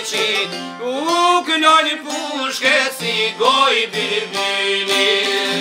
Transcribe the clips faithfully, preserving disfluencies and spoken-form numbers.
znici, u knjolj puške si goj birbili.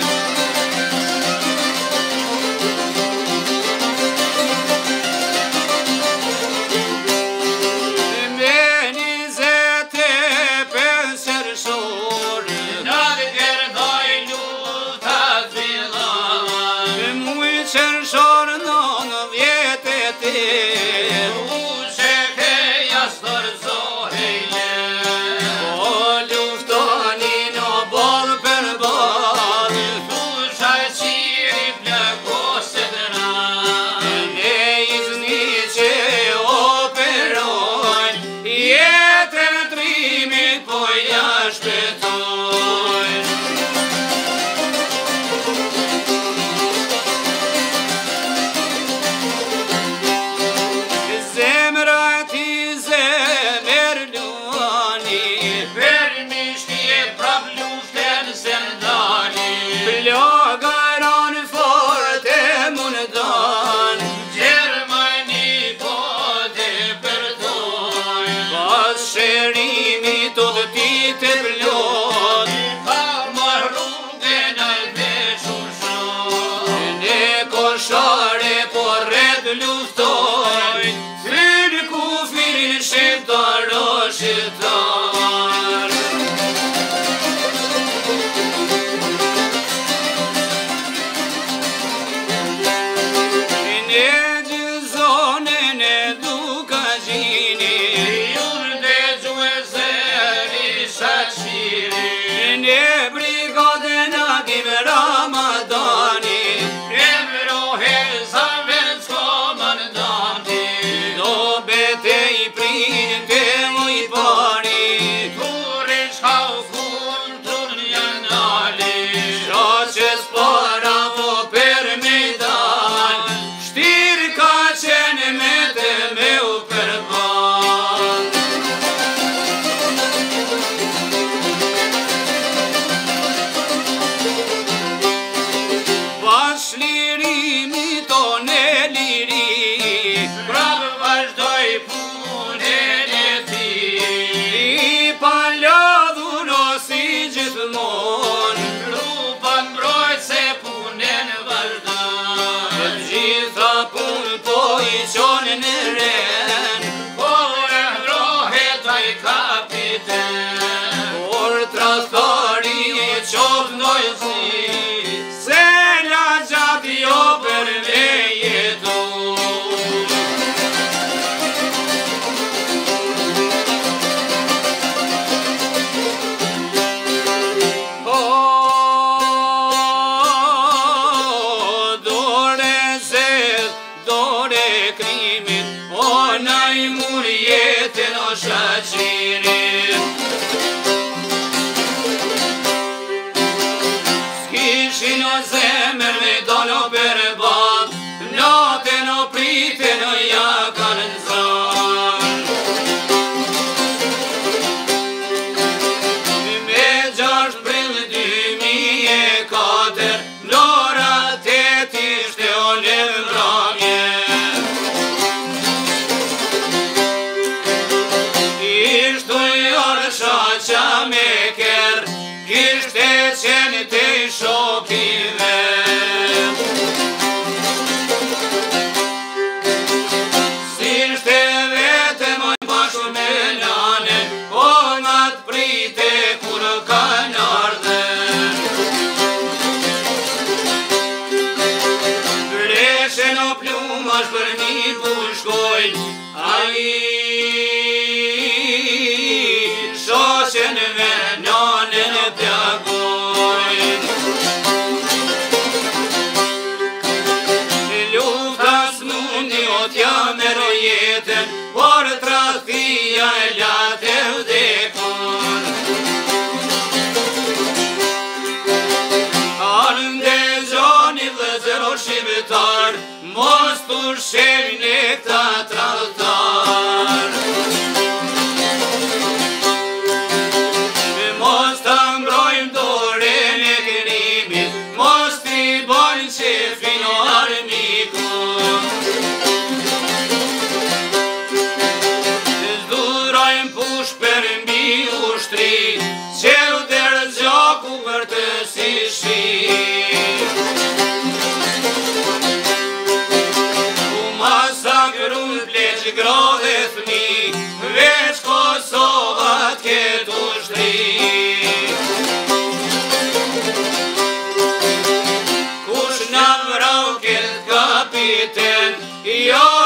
Meni zete penser shor, nad gerdoj luta zvilan, muj qërshor non vjetet e, u sheke jastor zohejle. Po luftoni në ball për ball, thusha qiri plagosët ran, ne izni që operojnë, jetën trimit po ja shpetojnë. Zemra ti zemer luani, për mishkje prap luften se ndani, plagaran fort e mundan, Gjermani po të përdojnë. Pas shërimi të të ti të plot, pa më rrugën e veshur shon, ne koshare po red luftojnë, fyr kufir shqiptar o shqiptar. Ne gjëzonen e duka gjini, jurë dhe gjue zëri shaqiri, ne brigadën agim Ramadani, emrohe zamen s'komandani, do bete i prin të muj pari, tur i shkau kun tun janali, shoqes para po per mejdan, shtir ka qenë me të me u përban. Pas lirimi ton e liri, prap vazhdoj punën e ti, i palodhur o si gjithmon, lupan mbrojt se punën vazhdon. Të gjitha pun po i qonë në ren, por e hrohet ai kapiten, por trastari e qof nojësi, se la gjati jo për me jetu. O, dore zedh, dore krimin, o naj mur jetën o shaqirin. S'kishin o zemër me dolo për bab, natën o pritën o ja kanë nëzan. Me gjasht prill dymi e katër, lora tet ishte o lëmramje. Ishtu i arsha qa me ker, kishte qenë të i shokive. S'ishte vete moj bashku me nane, o nat prite kur kanë ardhen. Vreshen o plumash për një pushkojnë, ai shoqen me nanën e plagojnë. Lufta s'mundi o t'ja mero jetën, por tradhtia e late vdekon. Ande gjoni vëzër o shqiptar, mos t'u shemin e këta tradhtar. Mos t'a mbrojmë dorën e kërimit, mos t'i bojnë qefin o armikun. Zdurojmë push për grove fni, veç Kosovat ketu shtri. Kush na vrau ket kapiten, jo